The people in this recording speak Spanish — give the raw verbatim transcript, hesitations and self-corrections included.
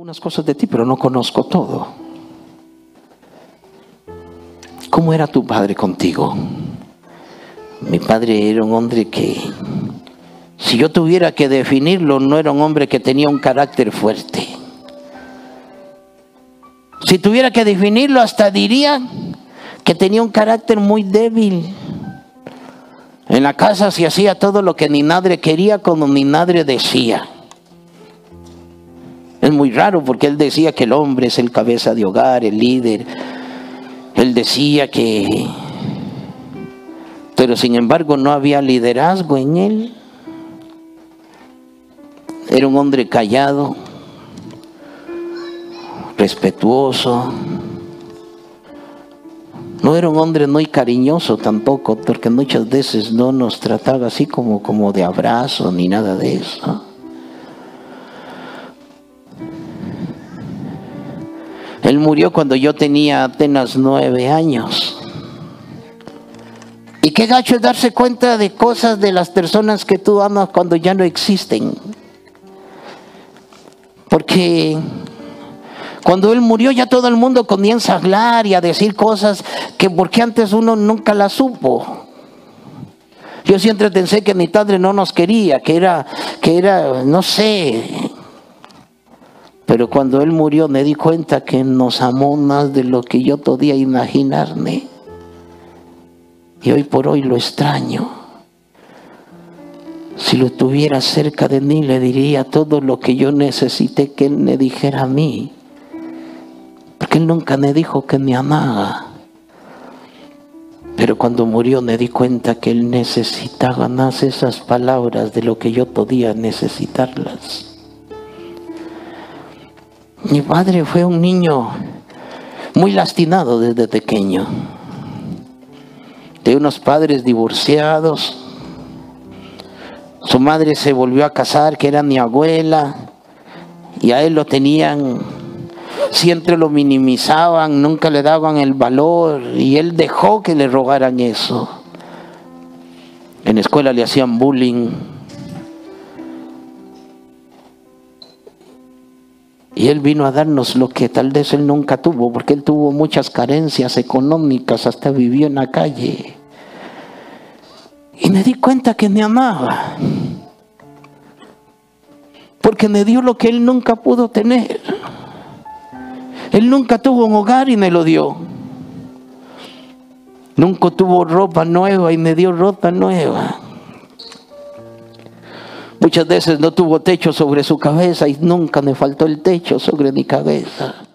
algunas cosas de ti, pero no conozco todo. ¿Cómo era tu padre contigo? Mi padre era un hombre que, si yo tuviera que definirlo, no era un hombre que tenía un carácter fuerte. Si tuviera que definirlo, hasta diría que tenía un carácter muy débil. En la casa se hacía todo lo que ni madre quería, como ni madre decía. Es muy raro porque él decía que el hombre es el cabeza de hogar, el líder. Él decía que... Pero sin embargo no había liderazgo en él. Era un hombre callado, respetuoso. No era un hombre muy cariñoso tampoco, porque muchas veces no nos trataba así como, como de abrazo ni nada de eso. Él murió cuando yo tenía apenas nueve años. Y qué gacho es darse cuenta de cosas de las personas que tú amas cuando ya no existen. Porque cuando él murió ya todo el mundo comienza a hablar y a decir cosas que porque antes uno nunca las supo. Yo siempre pensé que mi padre no nos quería, que era, que era, no sé. Pero cuando él murió me di cuenta que nos amó más de lo que yo podía imaginarme. Y hoy por hoy lo extraño. Si lo tuviera cerca de mí, le diría todo lo que yo necesité que él me dijera a mí. Porque él nunca me dijo que me amaba. Pero cuando murió me di cuenta que él necesitaba más esas palabras de lo que yo podía necesitarlas. Mi padre fue un niño muy lastimado desde pequeño. De unos padres divorciados. Su madre se volvió a casar, que era mi abuela. Y a él lo tenían, siempre lo minimizaban, nunca le daban el valor. Y él dejó que le rogaran eso. En la escuela le hacían bullying. Y él vino a darnos lo que tal vez él nunca tuvo, porque él tuvo muchas carencias económicas, hasta vivió en la calle. Y me di cuenta que me amaba, porque me dio lo que él nunca pudo tener. Él nunca tuvo un hogar y me lo dio. Nunca tuvo ropa nueva y me dio ropa nueva. Muchas veces no tuvo techo sobre su cabeza y nunca me faltó el techo sobre mi cabeza.